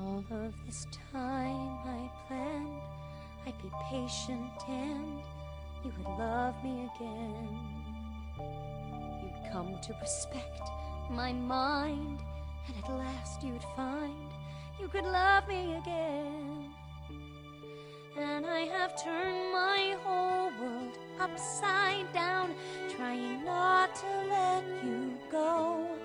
All of this time I planned I'd be patient and you would love me again. You'd come to respect my mind, and at last you'd find you could love me again. And I have turned my whole world upside down, trying not to let you go.